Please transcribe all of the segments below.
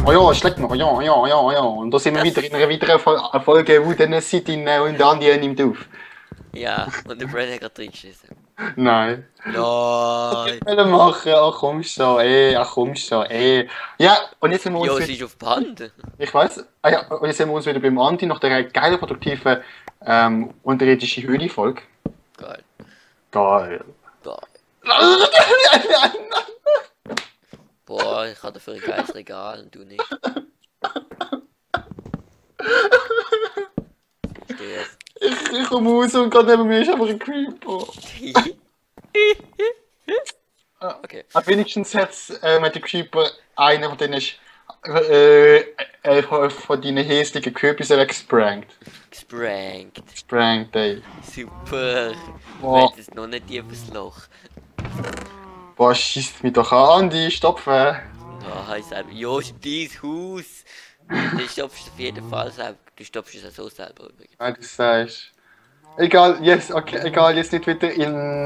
Oh ja, es schlägt noch, ja, ja, ja, ja. Und da sind wir wieder in einer weiteren Folge, wo dann Sitin und der Andi nimmt auf. Ja, und der Brad hat gerade reingeschissen. Nein. Nein! Was machen? Ach komm schon, ach komm schon, Ja, und jetzt sind wir Jo, uns sie ist auf Band. ich weiß, ja, und jetzt sind wir uns wieder beim Andi nach der geilen, produktiven, unterirdische Höhle-Folge. Geil. Geil. Geil. Boah, ich habe dafür ein geiles Regal und du nicht. Stehst. Ich komme raus und gerade neben mir ist einfach ein Creeper. Okay. Aber wenigstens hat der Creeper einer von denen ist von deinen hässlichen Kürbisen weggesprankt. Gesprankt. Sprankt, ey. Super. Boah. Wenn es noch nicht tiefes Loch. Boah, schießt mich doch an, Andi, stopfen. Ja, ich sage, jo, ist dein Haus. Du stopfst es auf jeden Fall selber. Du stopfst es auch so selber übrigens. Ja, du sagst. Egal, yes, okay, egal, jetzt nicht wieder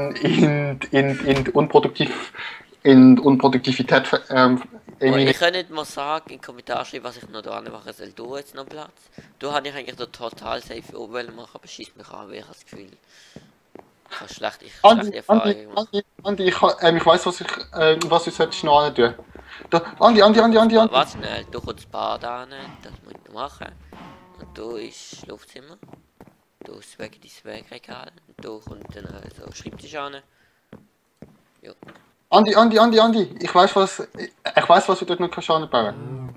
in Unproduktivität. Ich könnte mal sagen, in den Kommentaren schreiben, was ich noch da machen soll. Du jetzt noch Platz. Du habe ich eigentlich den total safe Umwelt machen, aber schießt mich an, weil ich habe das Gefühl. Ich habe schlechte Erfahrungen gemacht. Andi, ich weiß, was ich sollte noch tun. Da, Andi. Was schnell, du kommst das Bad an, das muss ich noch machen. Und du ist Schlafzimmer. Du ist dein Wegregal. Und du kommt dann so Schreibtisch an. Ja. Andi, ich weiß, was du dort noch kannst anbauen.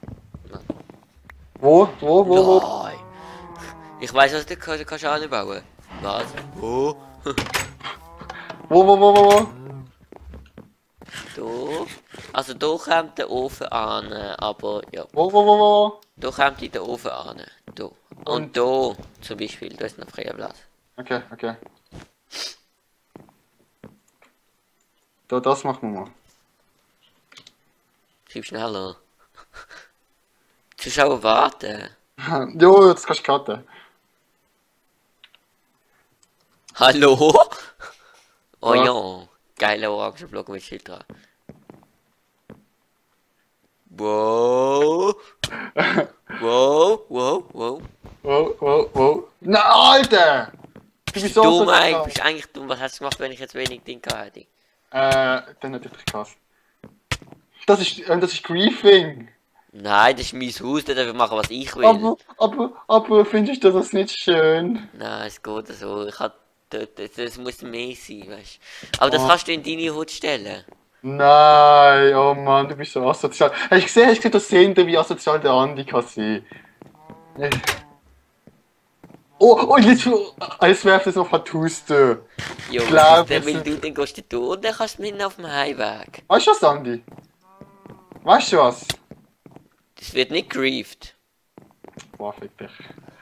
Wo? Nein. Ich weiß, was du kannst anbauen. Was? Wo? Wo? Du? Also da kommt der Ofen an, aber ja. Wo? Da kommt der Ofen an. Da. Und da zum Beispiel, da ist noch freier Platz. Okay. Da, das machen wir mal. Schreib schneller. Zuschauer warten. Jo, jetzt kannst du cutten. Hallo? Oh Was? ja, geiler Orangenblock mit Schild dran. Wow. Wow. Wow. Na, Alter! Du bist so Dumm eigentlich, bist eigentlich dumm. Was hast du gemacht, wenn ich jetzt wenig Ding hätte? Dann hätte ich dich gehasst. Das ist Griefing. Nein, das ist mein Haus, da darf ich machen, was ich will. Aber findest du das nicht schön? Nein, es geht so. Ich hab das muss mehr sein, weißt du. Aber das kannst du in deine Hut stellen. Nein, oh Mann, du bist so asozial. Hast du gesehen, das sehen, wie asozial der Andi kann sein? Oh, jetzt werft es auf die Haustür. Jo, Glaub dann es will nicht. du, dann gehst du durch und dann kannst du mit auf dem Heimweg. Weißt du was, Andi? Weißt du was? Das wird nicht grieved. Boah, fick dich.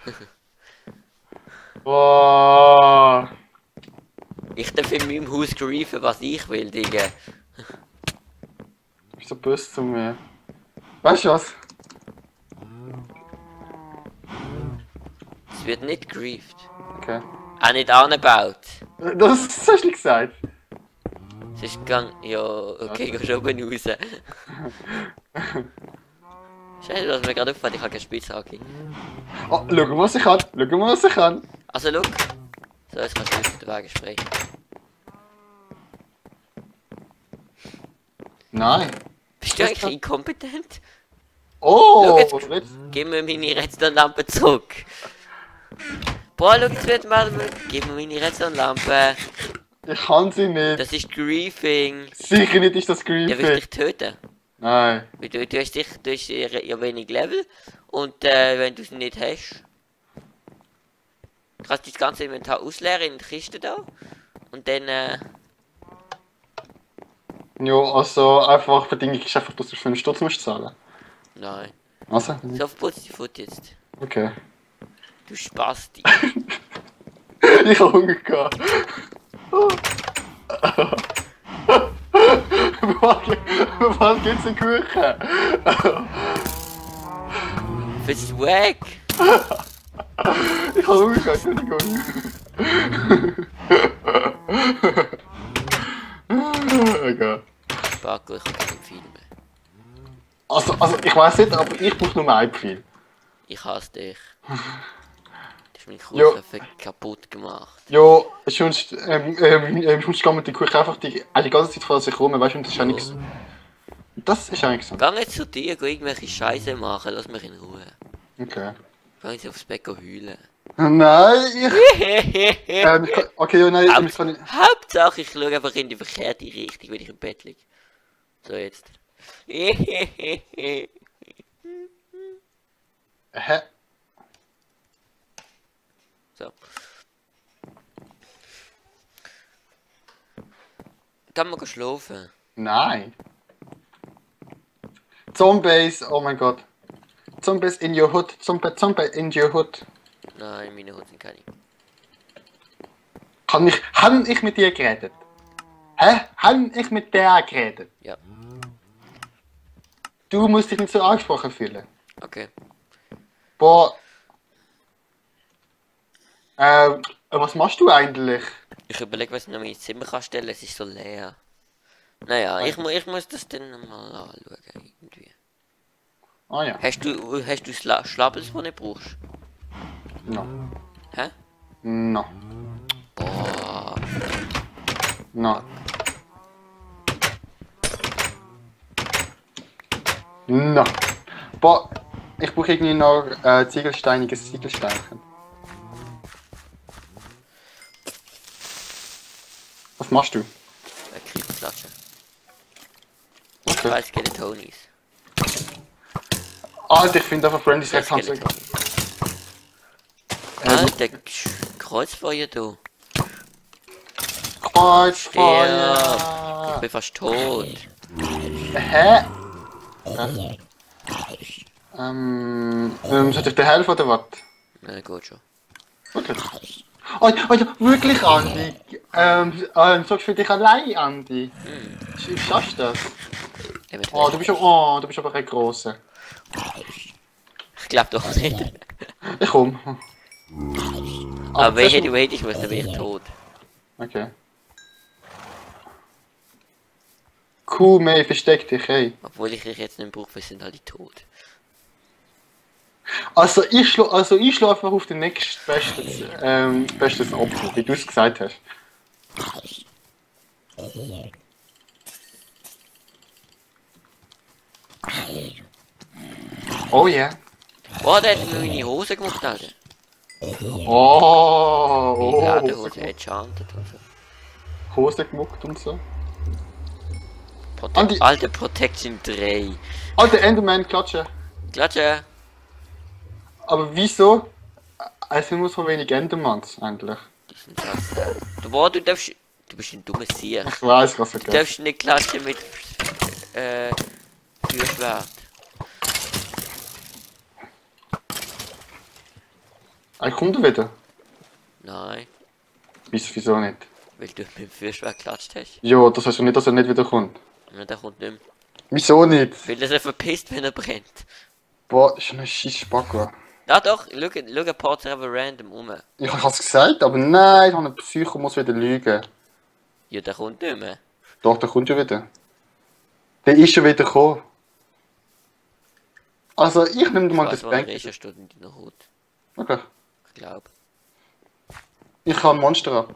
Boah. Ich darf in meinem Haus grieven, was ich will, Digga. Du bist so böse zu mir. Weißt du was? Es wird nicht grieved. Okay. Auch nicht angebaut. Das hast du nicht gesagt. Es ist gang. Ja, okay, geh schon oben raus. Scheiße, was mir gerade auffällt, ich habe keine Spitzhacke. Oh, schau mal, was ich kann. Also, look. So, jetzt kannst du auf den Weg sprechen. Nein. Bist du eigentlich inkompetent? Oh, Schau jetzt. Gib mir meine Redstone-Lampe zurück. Boah, schau, jetzt wird mal. Gib mir meine Redstone-Lampe. Ich kann sie nicht. Das ist Griefing. Sicher nicht ist das Der will Griefing. dich töten. Nein. Weil du hast ja wenig Level. Und wenn du es nicht hast. Kannst du das ganze Inventar ausleeren in die Kiste da. Und dann. Ja, also einfach Bedingung ist einfach, dass du 5 Stutz musst zahlen. Nein. Also? So putz die Foot jetzt. Okay. Du Spasti. Ich hab Hunger gehabt. Was gibt's in Kuchen? Bist du weg? Ich hab Hunger gehabt, Entschuldigung. Egal. Sparko, ich hab keinen Film mehr. Also ich weiß nicht, aber ich brauche nur ein Pfeil. Ich hasse dich. Du hast meine Jo. Kuchen kaputt gemacht. Ja, sonst kann man die Kuchen einfach die ganze Zeit vor sich rum, weißt du, und das ist eigentlich so. Das ist eigentlich so. Geh nicht zu dir, geh irgendwelche Scheiße machen, lass mich in Ruhe. Okay. Geh jetzt aufs Bett heulen. Nein, okay, ja, nein, ich kann nicht. Hauptsache, ich schaue einfach in die verkehrte Richtung, wenn ich im Bett liege. So, jetzt. Hä? So. Kann man schlafen? Nein. Zombies, oh mein Gott. Zombies in your hood, Zombie in your hood. Nein, meine Hut sind keine. Han ich mit dir geredet? Hä? Han ich mit der geredet? Ja. Du musst dich nicht so angesprochen fühlen. Okay. Boah. Was machst du eigentlich? Ich überlege, was ich noch in mein Zimmer kann stellen. Es ist so leer. Naja, ich muss das dann mal anschauen. Irgendwie. Ah ja. Hast du Schlabels, die du nicht brauchst? No. Hä? No. Boah. No. No. Boah. Ich brauche irgendwie noch ziegelsteiniges Ziegelsteinchen. Was machst du? Kriegsklatschen. Okay. Zwei Skeletonis. Alter, ich finde einfach Brandys Rex Hand so. Alter, Kreuzfeuer du. Kreuzfeuer! Ich bin fast tot. Hä? Sollte ich dir helfen oder was? Na gut schon. Wirklich? Oh, wirklich, Andi? Sagst du für dich allein, Andi? Schaffst du das? Oh, du bist aber ein Grosser. Ich glaub doch nicht. Ich komm. Aber wenn du hätte ich müsste, dann wäre ich tot. Okay. Cool, May, versteck dich, hey. Obwohl ich dich jetzt nicht brauche, wir sind alle tot. Also ich schlafe einfach auf den nächsten bestes Opfer, wie du es gesagt hast. Oh ja. Yeah. Oh, der hat mir meine Hose gemacht, Alter. Oh, Die Ladehose enchanted und so. Hose gemuckt und so. Alter, Protection 3. Alter, Enderman, klatsche. Klatsche. Aber wieso? Es sind nur so wenig Endermans eigentlich. Die sind das. Du bist ein dummes Tier. Ich weiß, was Du darfst nicht klatschen mit Feuerschwert. Kommt er wieder? Nein. Wieso nicht? Weil du mit dem Feuerschwert klatscht hast. Ja, das heißt ja nicht, dass er nicht wieder kommt. Ja, der kommt nicht mehr. Wieso nicht? Weil er sich verpisst, wenn er brennt. Boah, ist schon ein scheiß Spacko. Ja doch, schau ein paar einfach random um. Ich hab's gesagt, aber nein, ich habe einen Psycho, muss wieder lügen. Ja, der kommt nicht mehr. Doch, der kommt schon wieder. Der ist schon wieder gekommen. Also, ich nehme mal das Bank. Ich weiß, in deiner Haut. Okay. Ich glaube. Ich habe ein Monster ab.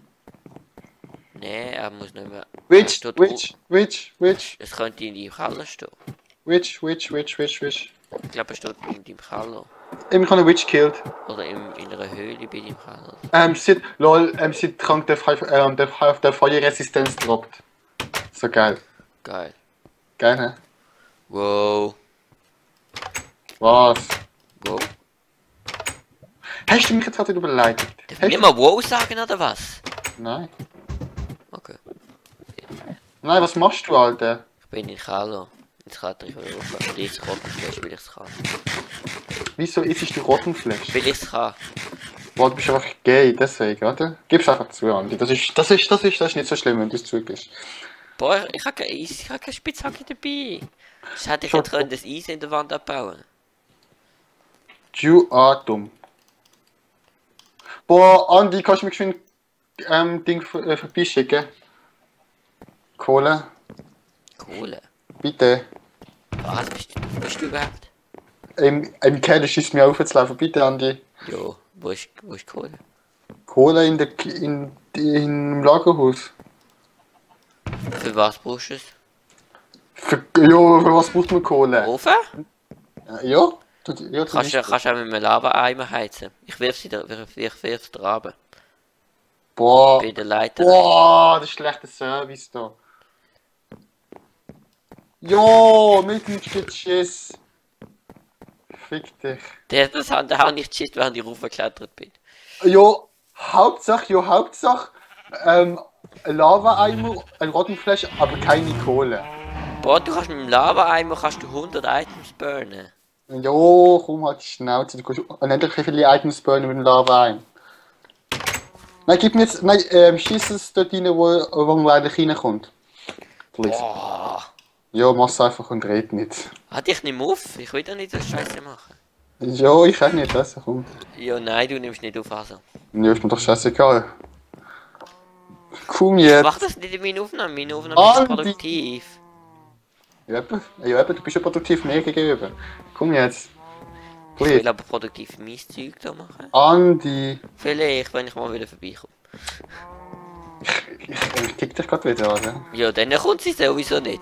Nee, er muss nicht mehr. Witch. Es könnte in deinem Keller stehen. Witch. Ich glaube, er steht in deinem Keller. Ich habe eine Witch killed. Oder in einer Höhle bei deinem Keller. Sie krank der Feuerresistenz droppt. So geil. Geil. Geil, ne? Wow. Was? Wow. Hast du mich jetzt gerade überleitet? Darf ich mal wow sagen oder was? Nein. Okay. Nein, was machst du, Alter? Ich bin in Keller. Jetzt kann ich auf dieses Rottenfleisch, weil ich es kann. Wieso isst du Rottenfleisch? Weil ich es kann. Boah, du bist einfach gay, deswegen, oder? Gib's einfach zu, Andi. Das ist nicht so schlimm, wenn du es zugibst. Boah, ich habe keine Spitzhacke dabei. Das hätte ich jetzt können, das Eis in der Wand abbauen. Du dumm. Boah, Andi, kannst du mir geschwind Ding vorbeischicken? Kohle? Kohle? Bitte. Was bist du überhaupt? Im Keller schießt mir auf, jetzt laufen bitte, Andi. Jo, wo ist Kohle? Kohle im Lagerhaus. Für was brauchst du es? Für was braucht man Kohle? Ofen? Ja. Kannst du auch mit einem Lava-Eimer heizen. Ich wirf sie da. Boah. Bei der Leiter. Boah, das ist schlechter Service da. Jo, mit dem Schiss. Fick dich. Da habe ich geschissen, während ich raufgeklettert bin. Jo, Hauptsache, ein Lava-Eimer, ein Rottenfleisch, aber keine Kohle. Boah, du kannst mit dem Lava-Eimer 100 Items burnen. Jo, komm halt die Schnauze, du kannst unendlich viele Items burnen mit dem Lava-Eimer. Nein, gib mir jetzt, schieß es dort rein, wo man eigentlich reinkommt. Boah. Ja, mach's einfach und red nicht. Hat dich nicht mehr auf? Ich will doch nicht das Scheiße machen. Ja, ich kann nicht, also komm. Ja, nein, du nimmst nicht auf, also. Ja, ist mir doch scheißegal. Komm jetzt. Mach das nicht in meinen Aufnahmen. Meine Aufnahmen sind produktiv. Ja, du bist ja produktiv mir gegenüber. Komm jetzt. Ich will aber produktiv mein Zeug da machen. Andi. Vielleicht, wenn ich mal wieder vorbeikomme. Ich kick dich gerade wieder, oder? Ja, dann kommt sie sowieso nicht.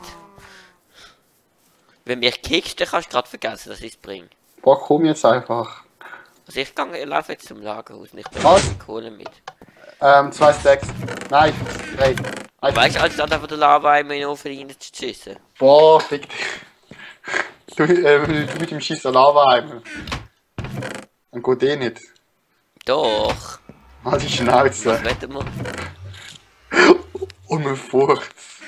Wenn mich kickst, dann kannst du gerade vergessen, dass ich es bringe. Boah, komm jetzt einfach. Also ich laufe jetzt zum Lagerhaus und ich bringe die Kohle mit. 2 Stacks. Nein, 3. Weißt du, als dann einfach der Lava in meinen Ofen reinzuschiessen. Boah, fick dich. Du mit dem Schieß Lava-Eimer. Dann geht eh nicht. Doch. Halt die Schnauze. Warte mal. Und mir Furcht.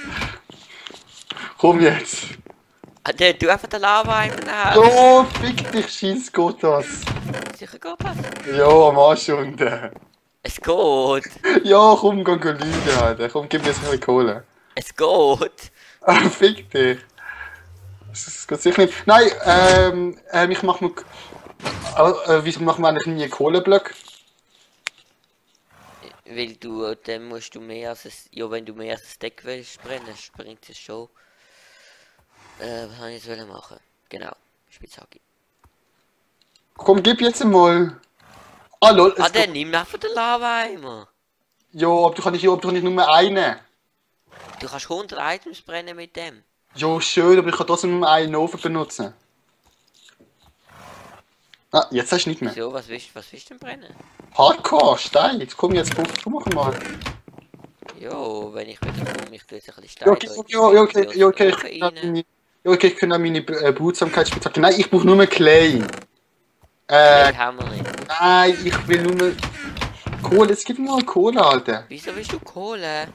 Komm jetzt. Du einfach den Lava-Eimer nach. Oh, fick dich, schieß geht das. Sicher geht das? Ja, am Arsch unten. Es geht. Ja, komm, geh lügen, Alter. Komm, gib mir jetzt ein bisschen Kohle. Es geht. Fick dich. Das geht sicher nicht. Nein, ich mach mir... wieso machen wir eigentlich nie einen Kohleblöcke? Weil dann musst du mehr als wenn du mehr als ein Stack willst brennen, bringt es schon. Was soll ich jetzt machen? Genau, Spitzhacke. Komm, gib jetzt mal. Ah, lol. Dann nimm einfach den Lava-Eimer. Ja, aber du kannst nicht nur einen. Du kannst 100 Items brennen mit dem. Ja, schön, aber ich kann trotzdem nur einen Ofen benutzen. Ah, jetzt hast du nicht mehr. Wieso? Was willst du denn brennen? Hardcore, Stein. Jetzt komm jetzt, du mach mal. Jo, wenn ich wieder komme, ich tue jetzt ein bisschen Stein. Okay, ich kann auch meine Behutsamkeitsspitzhacke. Nein, ich brauche nur Clay. Nein, haben wir nicht. Nein, ich will nur Kohle. Es gibt nur Kohle, Alter. Wieso willst du Kohle?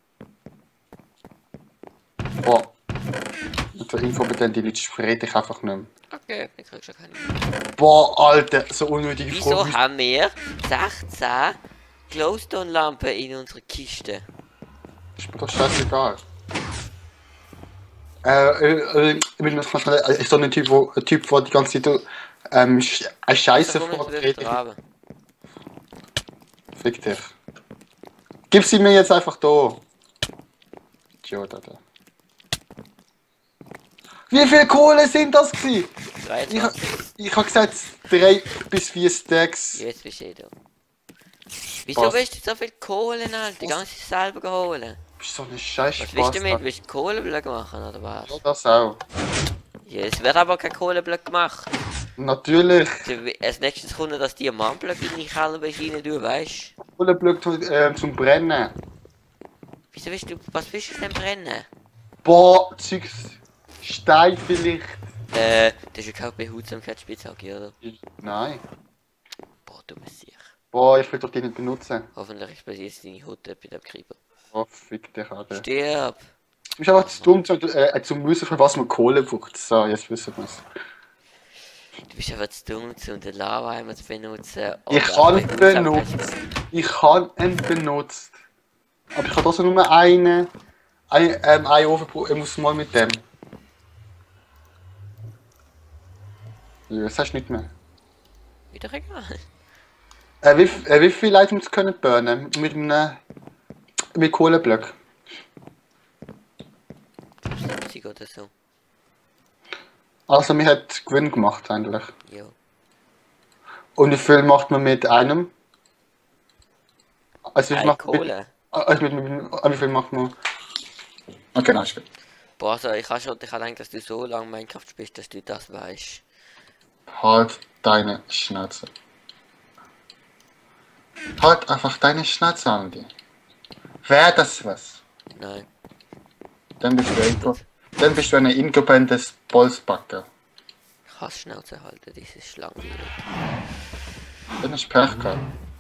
Boah. Und der inkompetente Leute spreche ich einfach nicht mehr. Okay, dann kriegst du keine. Boah, Alter, so unnötige Wieso haben wir 16 Glowstone-Lampen in unserer Kiste? Ist mir doch scheißegal. Ich so ein Typ, der die ganze Zeit eine Scheiße vorträgt. Fick dich. Gib sie mir jetzt einfach da. Tja, da. Wie viel Kohle sind das gewesen? Ich hab gesagt 3 bis 4 Stacks. Jetzt bist du da. Wieso willst du so viel Kohle, Alter? Die ganze Zeit selber holen. Bist so eine Scheiße. Was willst du damit? Willst du Kohleblöcke machen, oder was? Ja, das auch. Ja, es wird aber kein Kohleblöcke gemacht. Natürlich. Als nächstes kommt das Diamantblöcke in die Keller rein, du weißt. Kohleblöcke zum Brennen. Wieso was willst du denn brennen? Boah, Zeugs. Stein vielleicht. Das ist ja keine Behutsamkeitsspitzhacke, oder? Nein. Boah, du bist sicher. Boah, ich will doch die nicht benutzen. Hoffentlich ist bei dir jetzt deine Hutte bei dem Creeper. Oh, fick dich, Alter. Stirb! Du bist einfach zu dumm, zum wissen, für was man Kohle braucht. So, jetzt wissen wir es. Du bist einfach zu dumm, um den Lava-Eimer zu benutzen. Ich kann ihn benutzt. Ich habe ihn benutzt. Aber ich habe trotzdem nur einen Ofen. Ich muss mal mit dem. Ja, das hast du nicht mehr. Wieder egal. Wie viele Items können burnen mit Kohleblöcken? 70 oder so. Also, mir hat Gewinn gemacht eigentlich. Ja. Und wie viel macht man mit einem? Also, ich Hey, mach Kohle. wie viel macht man? Okay, nein, ist gut. Boah, also ich habe gedacht, dass du so lange Minecraft spielst, dass du das weißt. Halt deine Schnauze. Halt einfach deine Schnauze, Andi. Wäre das was? Nein. Dann bist du eine inkompetentes Bolzbacke. Ich hasse Schnauze halten, dieses Schlangenwild. Dann ist Pech gehabt.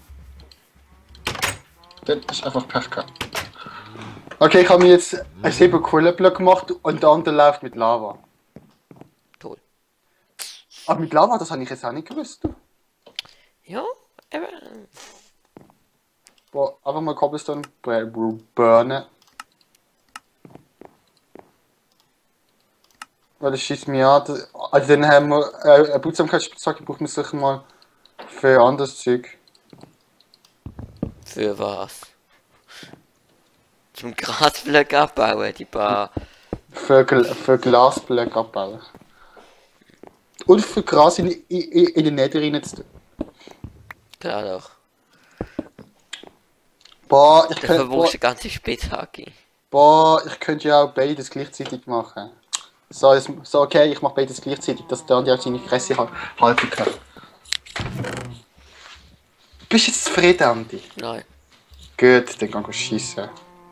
Dann ist einfach Pech gehabt. Okay, ich habe mir jetzt einen 7 Kohleblöcke gemacht und der andere läuft mit Lava. Toll. Aber mit Lava, das habe ich jetzt auch nicht gewusst. Ja, eben. Boah, einfach mal Cobblestone burnen. Weil das schießt mir an. Also dann haben wir eine Beutsamkeitsspitzhacke, braucht man sicher mal für anderes Zeug. Für was? Zum Grasblöcke abbauen, die paar. Für Glasblöcke abbauen. Und für Gras in den Nether rein zu tun. Klar doch. Boah, ich Dafür brauchst du eine ganze Spitzhacke. Boah, ich könnte ja auch beides gleichzeitig machen. So, okay, ich mache beides gleichzeitig, dass der Andi auch seine Fresse halten kann. Bist du jetzt zufrieden, Andi? Nein. Gut, dann gehen wir schiessen.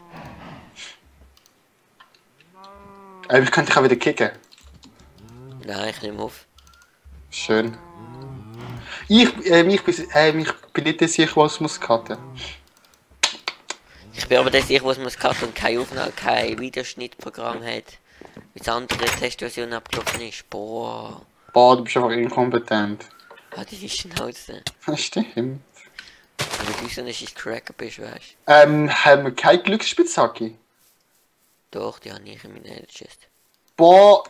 Ich könnte dich auch wieder kicken. Nein, ich nehme auf. Schön. Ich bin nicht sicher, was Muskate. Ich bin aber der sicher, was Muskat und kein Aufnahme, kein Videoschnittprogramm hat. Wie die andere Testversion abgelaufen ist. Boah. Boah, du bist einfach inkompetent. Halt die Schnauze. Das stimmt. Aber du so nicht Cracker bist, weißt Haben wir keine Glücksspitzhacke? Doch, die habe ich in meiner Chest. Boah,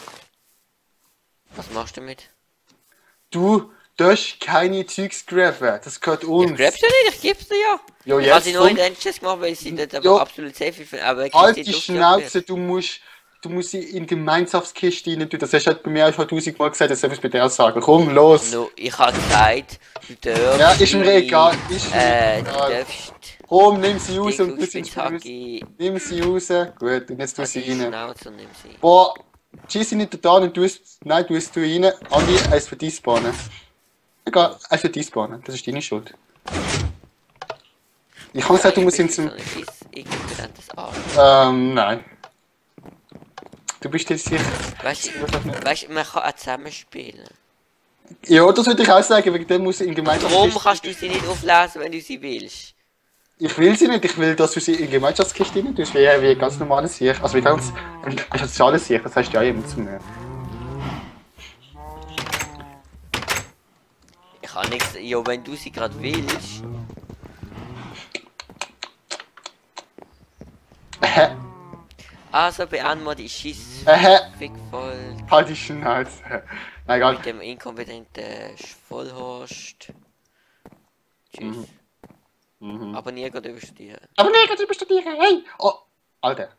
Was machst du damit? du darfst keine Zeugs graben. Das gehört uns. Ich grab's ja nicht, ich geb's dir ja. Jo, Ich jetzt habe sie nur in der Chest gemacht, weil sie dort aber absolut safe ist. Aber ich halt sie die durch Schnauze, du musst sie in die Gemeinschaftskiste rein tun. Das hast du halt bei mir auch schon 1000-mal gesagt, das soll ich bei dir sagen. Komm, los! No, ich habe gesagt, du darfst. Ja, ist mir egal. Ist mir Du egal. darfst. Komm, nimm sie raus und du sie Spitzhacke. Nimm sie raus. Gut, und jetzt tu sie rein. Schnauze und nimm sie. Boah, schieß sie nicht da und du es. Nein, du es rein. Andi, eins für die spawnen. Egal, eins für die spawnen. Das ist deine Schuld. Ich habe gesagt, du musst ihn zum. Nein. Du bist jetzt hier. Weißt du, man kann auch zusammen spielen. Ja, das würde ich auch sagen, wegen dem muss in Gemeinschaft. Warum kannst du sie nicht auflesen, wenn du sie willst? Ich will sie nicht, ich will, dass du sie in Gemeinschaftskiste rein tust, wie ganz normales Sieg. Also wie ganz ein soziales Sieg, das heißt ja immer zu mir. Ich kann nichts. Ja, wenn du sie gerade willst. Also beantworte die Schiss. Fick voll. Halt die Schnauze. Na egal. Mit dem inkompetenten Vollhorst. Tschüss. Abonnieren geht überstudieren. Abonnieren geht überstudieren, hey! Oh, Alter.